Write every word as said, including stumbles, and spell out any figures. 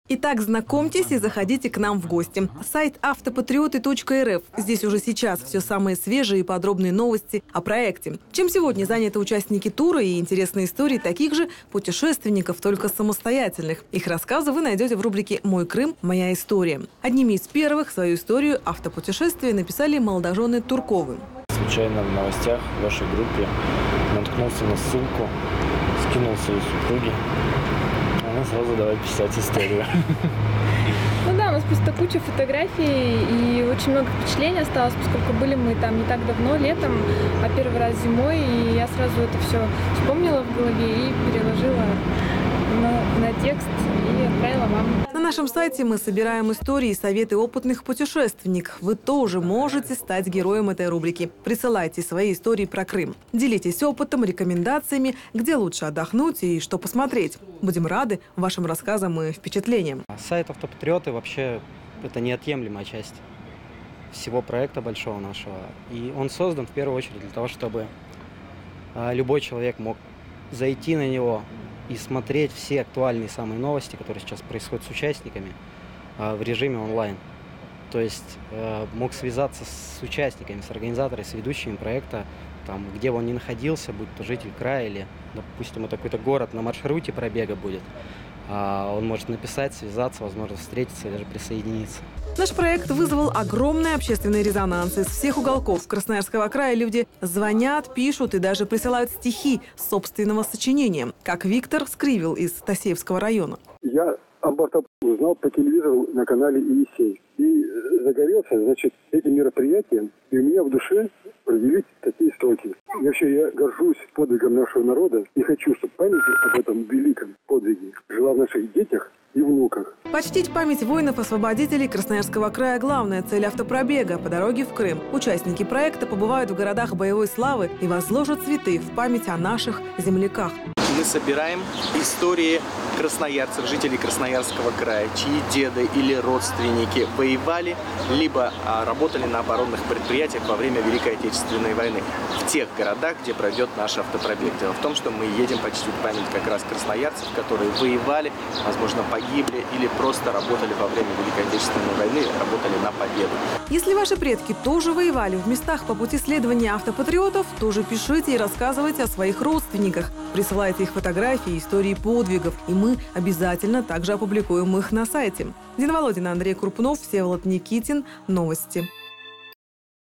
Итак, знакомьтесь и заходите к нам в гости. Сайт автопатриоты точка эр эф. Здесь уже сейчас все самые свежие и подробные новости о проекте. Чем сегодня заняты участники тура и интересные истории таких же путешественников, только самостоятельных. Их рассказы вы найдете в рубрике «Мой Крым. Моя история». Одними из первых свою историю автопутешествия написали молодожены Турковы. Случайно в новостях в вашей группе наткнулся на ссылку, скинул своей супруге. Она сразу давай писать историю. Ну да, у нас просто куча фотографий и очень много впечатлений осталось, поскольку были мы там не так давно, летом, а первый раз зимой, и я сразу это все вспомнила в голове и переложила на, на текст и отправила вам. На нашем сайте мы собираем истории и советы опытных путешественников. Вы тоже можете стать героем этой рубрики. Присылайте свои истории про Крым. Делитесь опытом, рекомендациями, где лучше отдохнуть и что посмотреть. Будем рады вашим рассказам и впечатлениям. Сайт «Автопатриоты» вообще это неотъемлемая часть всего проекта большого нашего. И он создан в первую очередь для того, чтобы любой человек мог зайти на него и смотреть все актуальные самые новости, которые сейчас происходят с участниками в режиме онлайн. То есть мог связаться с участниками, с организаторами, с ведущими проекта, там, где бы он ни находился, будь то житель края или, допустим, это какой-то город на маршруте пробега будет. Он может написать, связаться, возможно, встретиться и даже присоединиться. Наш проект вызвал огромный общественный резонанс. Из всех уголков Красноярского края люди звонят, пишут и даже присылают стихи собственного сочинения, как Виктор Скривил из Тасеевского района. Я об этом узнал по телевизору на канале «Енисей». И загорелся, значит, этим мероприятием, и у меня в душе родились такие строки. И вообще я горжусь подвигом нашего народа и хочу, чтобы память об этом великом подвиге жила в наших детях и внуках. Почтить память воинов-освободителей Красноярского края – главная цель автопробега по дороге в Крым. Участники проекта побывают в городах боевой славы и возложат цветы в память о наших земляках. Мы собираем истории красноярцев, жителей Красноярского края, чьи деды или родственники воевали, либо а, работали на оборонных предприятиях во время Великой Отечественной войны. В тех городах, где пройдет наш автопробег. Дело в том, что мы едем почтить память как раз красноярцев, которые воевали, возможно, погибли или просто работали во время Великой Отечественной войны, работали на победу. Если ваши предки тоже воевали в местах по пути следования автопатриотов, тоже пишите и рассказывайте о своих родственниках. Присылайте их фотографии, истории подвигов, и мы обязательно также опубликуем их на сайте. Дина Володина, Андрей Крупнов, Всеволод Никитин. Новости.